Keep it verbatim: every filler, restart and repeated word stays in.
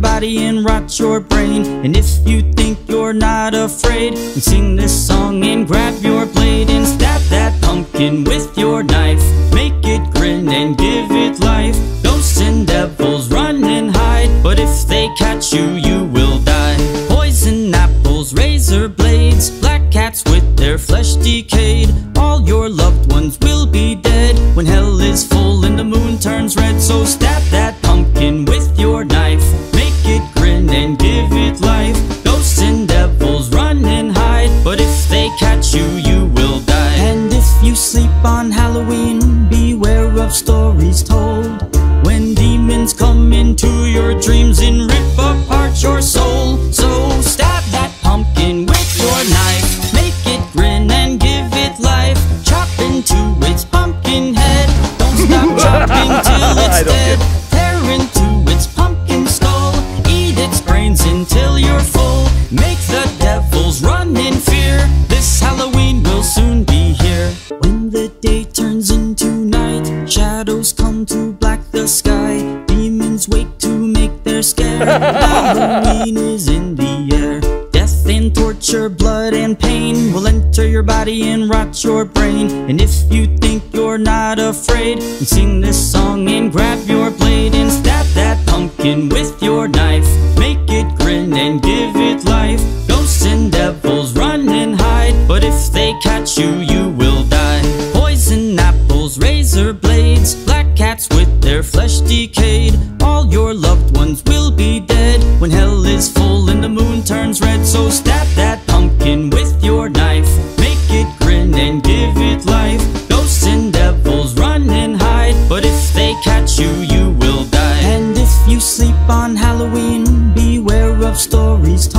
body and rot your brain. And if you think you're not afraid, then sing this song and grab your blade and stab that pumpkin with your knife. Make it grin and give it life. Ghosts and devils run and hide, but if they catch you, you will die. Poison apples, razor blades, black cats with their flesh decayed. All your loved ones will be dead when hell is full and the moon turns red. So stab that pumpkin with your knife. Make it grin and give it life. Ghosts and devils run and hide, but if they catch you, you will die. And if you sleep on Halloween, beware of stories told, when demons come into your dreams and rip apart your soul. So stab that pumpkin with your knife. Make it grin and give it life. Chop into its pumpkin head. Don't stop chopping till it's dead. Tear into its pumpkin skull. Eat its brains until you're full. Make the devils run in fear. This Halloween will soon be here. When the day turns into night, shadows come to black the sky. Demons wait to make their scare. Halloween is in the air. Death and torture, blood and pain will enter your body and rot your brain. And if you think you're not afraid, then sing this song and grab your blade and stab that pumpkin with your knife. Make it grin and give it life. Ghosts and devils run and hide, but if they catch you, you will die. Poison apples, razor blades, black cats with their flesh decayed. All your loved ones will be dead when hell is full and the moon turns red. So stab that pumpkin with your knife. Make it grin and give it life. Ghosts and devils run and hide, but if they catch you, you will die. And if you sleep on Halloween, beware of stories